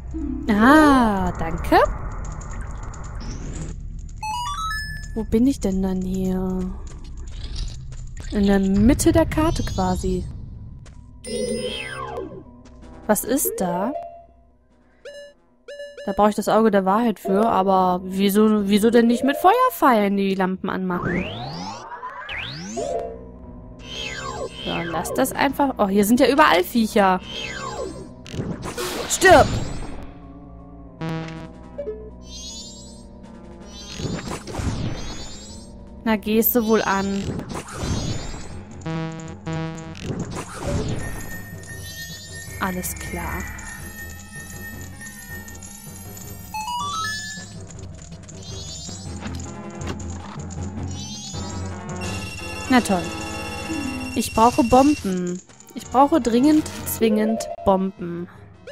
Ah, danke. Wo bin ich denn dann hier? In der Mitte der Karte quasi. Was ist da? Da brauche ich das Auge der Wahrheit für, aber wieso denn nicht mit Feuerpfeilen die Lampen anmachen? So, lass das einfach... Oh, hier sind ja überall Viecher. Stirb! Na, gehst du wohl an. Alles klar. Na toll. Ich brauche Bomben. Ich brauche dringend, zwingend Bomben.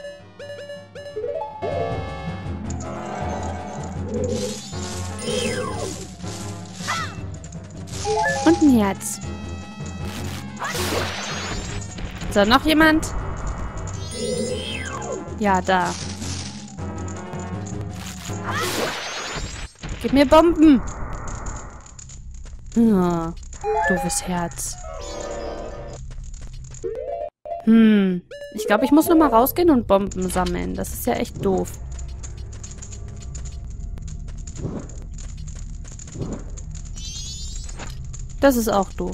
Und ein Herz. So, noch jemand? Ja, da. Gib mir Bomben. Ja, doofes Herz. Ich glaube, ich muss nochmal rausgehen und Bomben sammeln. Das ist ja echt doof. Das ist auch doof.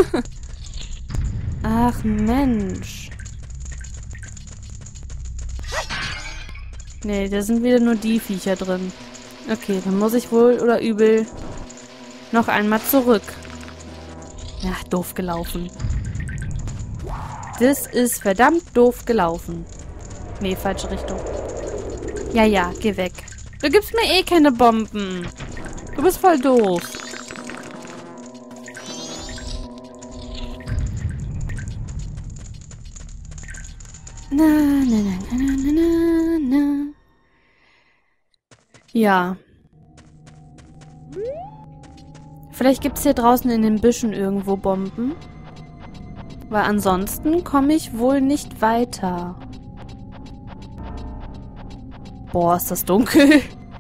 Ach, Mensch. Nee, da sind wieder nur die Viecher drin. Okay, dann muss ich wohl oder übel noch einmal zurück. Ja, doof gelaufen. Das ist verdammt doof gelaufen. Nee, falsche Richtung. Ja, ja, geh weg. Du gibst mir eh keine Bomben. Du bist voll doof. Na, na, na, na, na, na, na. Ja. Vielleicht gibt es hier draußen in den Büschen irgendwo Bomben. Weil ansonsten komme ich wohl nicht weiter. Boah, ist das dunkel.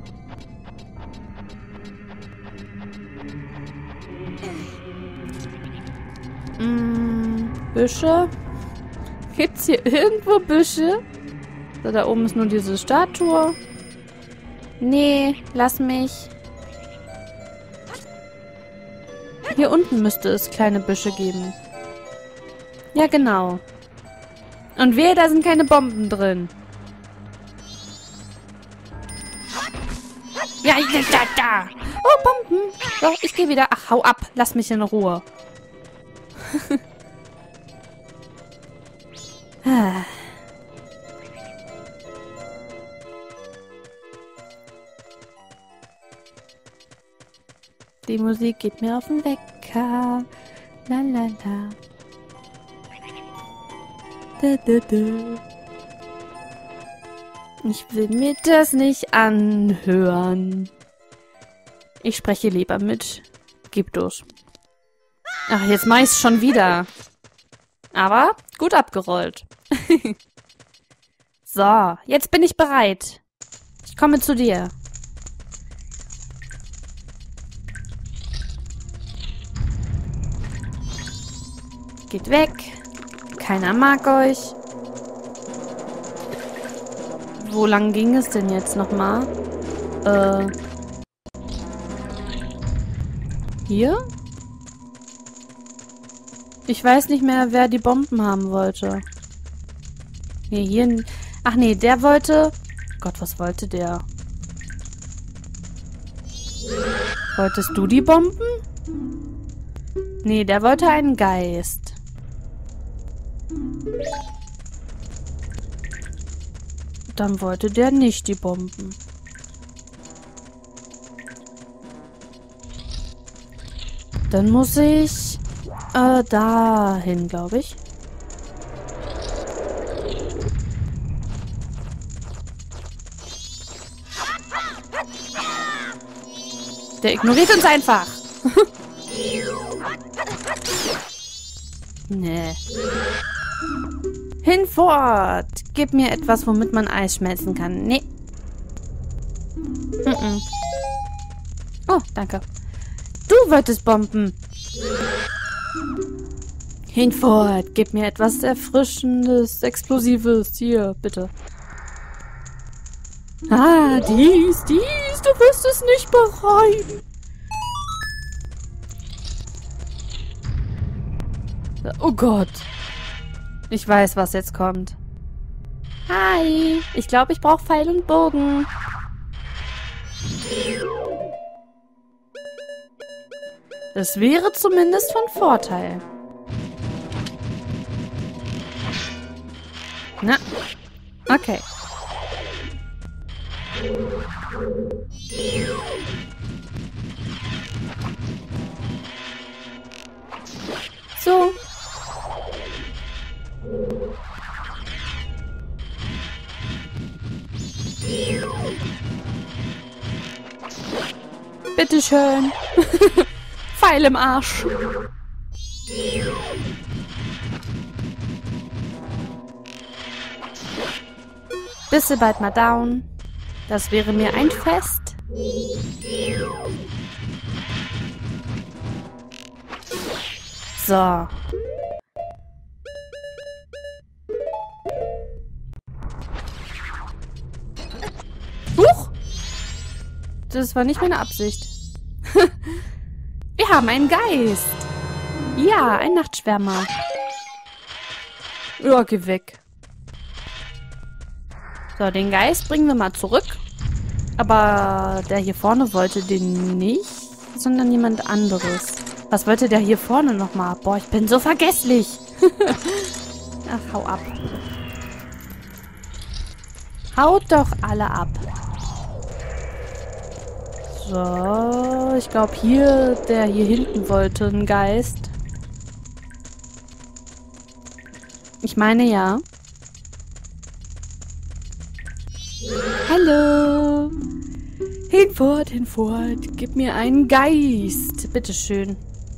Büsche? Gibt's hier irgendwo Büsche? So, da oben ist nur diese Statue. Nee, lass mich. Hier unten müsste es kleine Büsche geben. Ja, genau. Und wehe, da sind keine Bomben drin. Ja, da. Oh, Bomben. So, ich gehe wieder. Ach, hau ab. Lass mich in Ruhe. Die Musik geht mir auf den Wecker. La la la. Da, da, da. Ich will mir das nicht anhören. Ich spreche lieber mit Gyptos. Ach, jetzt mach ich's schon wieder. Aber gut abgerollt. So, jetzt bin ich bereit. Ich komme zu dir. Geht weg. Keiner mag euch. Wo lang ging es denn jetzt nochmal? Hier? Ich weiß nicht mehr, wer die Bomben haben wollte. Nee, hier... Ach nee, der wollte... Gott, was wollte der? Wolltest du die Bomben? Nee, der wollte einen Geist. Dann wollte der nicht die Bomben. Dann muss ich dahin, glaube ich. Der ignoriert uns einfach. Nee. Hinfort! Gib mir etwas, womit man Eis schmelzen kann. Nee. Oh, danke. Du wolltest Bomben. Hinfort, gib mir etwas Erfrischendes, Explosives. Hier, bitte. Ah, dies, du wirst es nicht bereuen. Oh Gott. Ich weiß, was jetzt kommt. Hi, ich glaube, ich brauche Pfeil und Bogen. Das wäre zumindest von Vorteil. Na, okay. So. Bitteschön. Pfeil im Arsch. Bist du bald mal down? Das wäre mir ein Fest. So. Huch! Das war nicht meine Absicht. Wir haben einen Geist. Ja, ein Nachtschwärmer. Ja, geh weg. So, den Geist bringen wir mal zurück. Aber der hier vorne wollte den nicht, sondern jemand anderes. Was wollte der hier vorne nochmal? Boah, ich bin so vergesslich. Ach, hau ab. Haut doch alle ab. So, ich glaube hier, der hier hinten wollte einen Geist. Ich meine ja. Hallo. Hinfort, gib mir einen Geist. Bitteschön.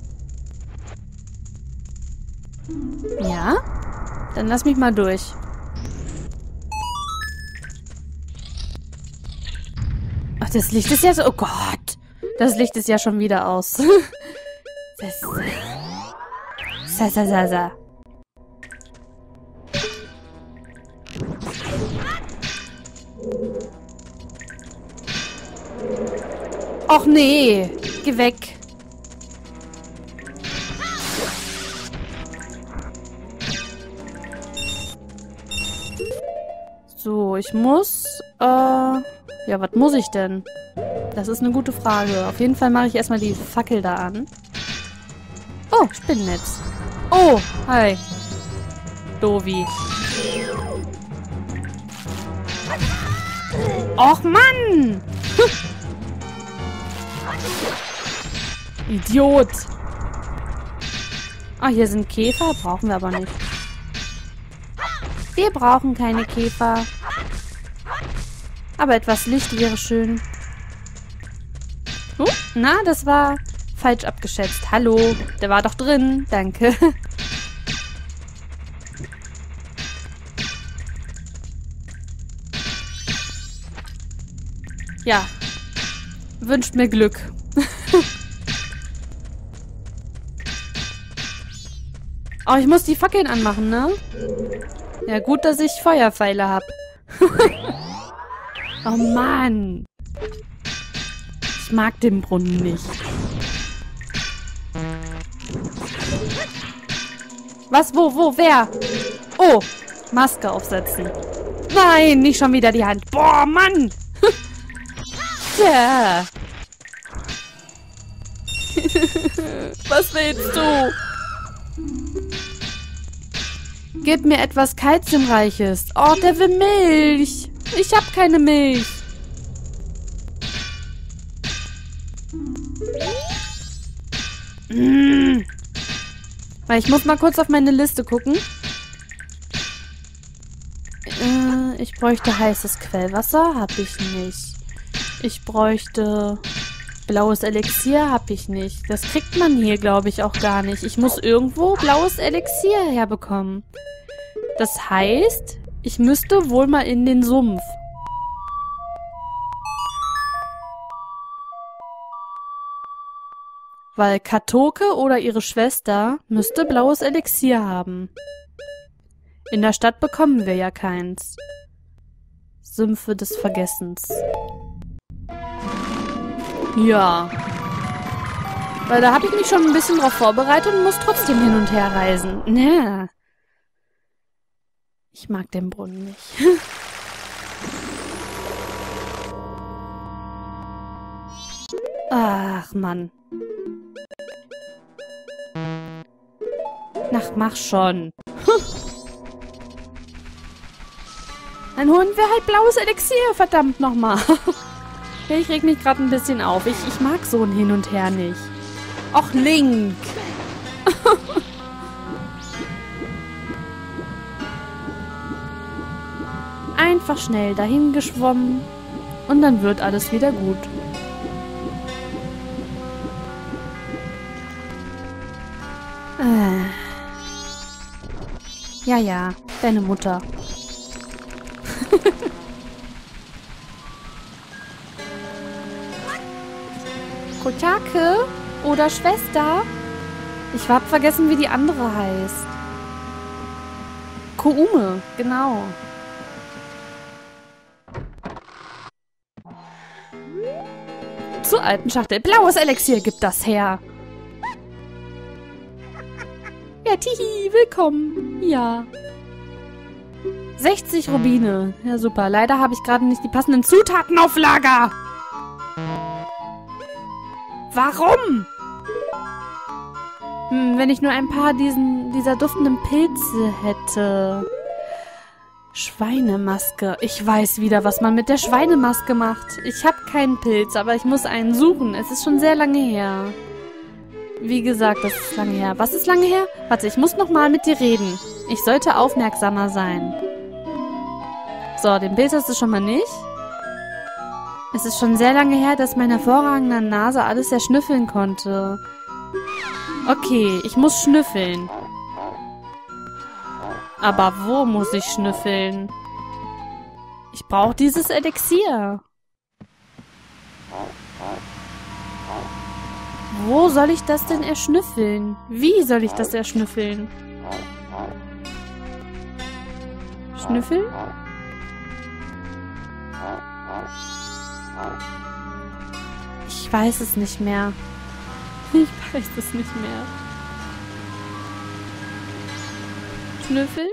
Ja? Dann lass mich mal durch. Ach, das Licht ist ja so... Oh Gott. Das Licht ist ja schon wieder aus. Sa. Och nee. Geh weg. So, ich muss... Ja, was muss ich denn? Das ist eine gute Frage. Auf jeden Fall mache ich erstmal die Fackel da an. Oh, Spinnennetz. Oh, hi. Dovi. Och, Mann! Idiot. Ah, hier sind Käfer. Brauchen wir aber nicht. Wir brauchen keine Käfer. Aber etwas Licht wäre schön. Na, das war falsch abgeschätzt. Hallo, der war doch drin. Danke. Ja. Wünscht mir Glück. Oh, ich muss die Fackeln anmachen, ne? Ja, gut, dass ich Feuerpfeile habe. Oh Mann. Ich mag den Brunnen nicht. Was? Wo? Wer? Oh, Maske aufsetzen. Nein, nicht schon wieder die Hand. Boah, Mann. Tja. Was willst du? Gib mir etwas Kalziumreiches. Oh, der will Milch. Ich hab keine Milch. Weil ich muss mal kurz auf meine Liste gucken. Ich bräuchte heißes Quellwasser. Hab ich nicht. Ich bräuchte blaues Elixier. Hab ich nicht. Das kriegt man hier, glaube ich, auch gar nicht. Ich muss irgendwo blaues Elixier herbekommen. Das heißt, Ich müsste wohl mal in den Sumpf. Weil Katoke oder ihre Schwester müsste blaues Elixier haben. In der Stadt bekommen wir ja keins. Sümpfe des Vergessens. Ja. Weil da habe ich mich schon ein bisschen drauf vorbereitet und muss trotzdem hin und her reisen. Ne. Ich mag den Brunnen nicht. Ach, Mann. Ach, mach schon. Dann holen wir halt blaues Elixier, verdammt nochmal. Ich reg mich gerade ein bisschen auf. Ich mag so ein Hin und Her nicht. Och, Link. Einfach schnell dahin geschwommen und dann wird alles wieder gut. Ja, deine Mutter. Kotake oder Schwester? Ich hab vergessen, wie die andere heißt. Koume, genau. Zur alten Schachtel. Blaues Elixier gibt das her. Ja, Tihi, willkommen. Ja. 60 Rubine. Ja, super. Leider habe ich gerade nicht die passenden Zutaten auf Lager. Warum? Wenn ich nur ein paar dieser duftenden Pilze hätte. Schweinemaske. Ich weiß wieder, was man mit der Schweinemaske macht. Ich habe keinen Pilz, aber ich muss einen suchen. Es ist schon sehr lange her. Wie gesagt, das ist lange her. Was ist lange her? Warte, ich muss nochmal mit dir reden. Ich sollte aufmerksamer sein. So, den Pilz hast du schon mal nicht. Es ist schon sehr lange her, dass meine hervorragende Nase alles erschnüffeln konnte. Okay, ich muss schnüffeln. Aber wo muss ich schnüffeln? Ich brauche dieses Elixier. Wo soll ich das denn erschnüffeln? Wie soll ich das erschnüffeln? Schnüffeln? Ich weiß es nicht mehr. Ich weiß es nicht mehr. Schnüffeln?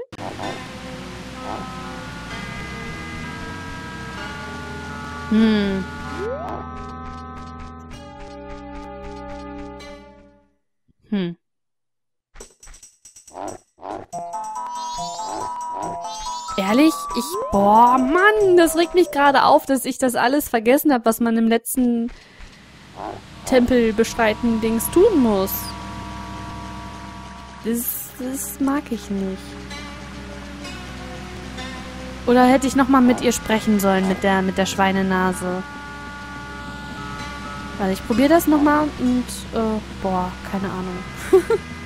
Ehrlich? Boah, Mann, das regt mich gerade auf, dass ich das alles vergessen habe, was man im letzten Tempel beschreiten Dings tun muss. Das mag ich nicht. Oder hätte ich nochmal mit ihr sprechen sollen, mit der Schweinenase. Warte, ich probiere das nochmal und, boah, keine Ahnung.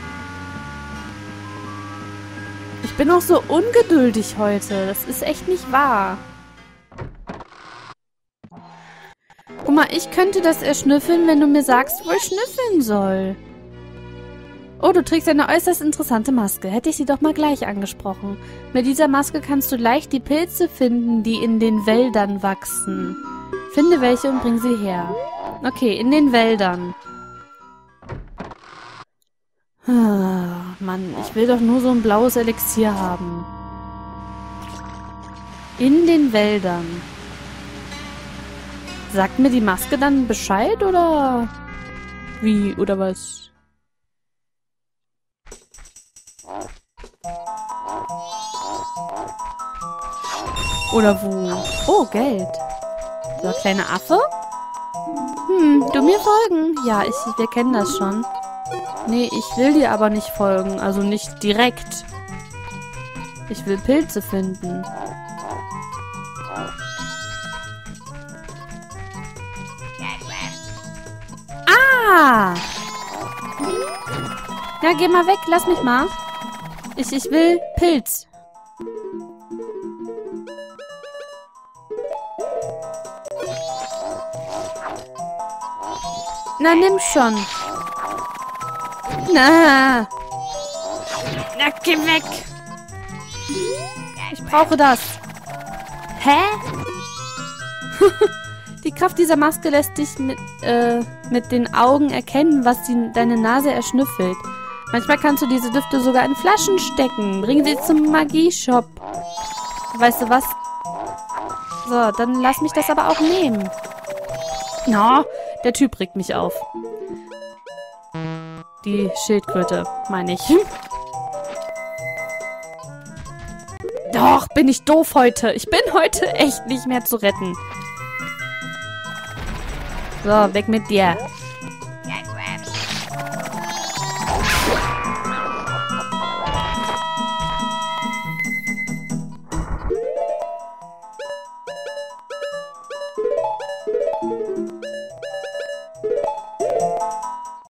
Ich bin auch so ungeduldig heute. Das ist echt nicht wahr. Guck mal, ich könnte das erschnüffeln, wenn du mir sagst, wo ich schnüffeln soll. Oh, du trägst eine äußerst interessante Maske. Hätte ich sie doch mal gleich angesprochen. Mit dieser Maske kannst du leicht die Pilze finden, die in den Wäldern wachsen. Finde welche und bring sie her. Okay, in den Wäldern. Mann, ich will doch nur so ein blaues Elixier haben. In den Wäldern. Sagt mir die Maske dann Bescheid, oder wie, oder was? Oder wo? Oh, Geld. So, kleiner Affe? Du mir folgen? Ja, wir kennen das schon. Nee, ich will dir aber nicht folgen. Also nicht direkt. Ich will Pilze finden. Ah! Ja, geh mal weg. Lass mich mal. Ich will Pilz. Na, nimm schon. Na, geh weg. Ich brauche das. Hä? Die Kraft dieser Maske lässt dich mit den Augen erkennen, was deine Nase erschnüffelt. Manchmal kannst du diese Düfte sogar in Flaschen stecken. Bring sie zum Magieshop. Weißt du was? So, dann lass mich das aber auch nehmen. No, der Typ regt mich auf. Die Schildkröte, meine ich. Doch, bin ich doof heute. Ich bin heute echt nicht mehr zu retten. So, weg mit dir.